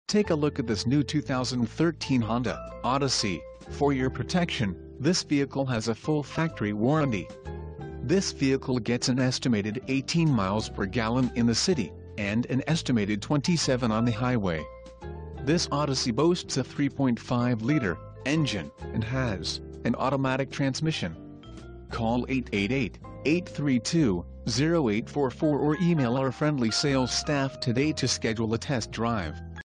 Take a look at this new 2013 Honda Odyssey. For your protection, this vehicle has a full factory warranty. This vehicle gets an estimated 18 miles per gallon in the city, and an estimated 27 on the highway. This Odyssey boasts a 3.5-liter engine, and has an automatic transmission. Call 888-832-0844 or email our friendly sales staff today to schedule a test drive.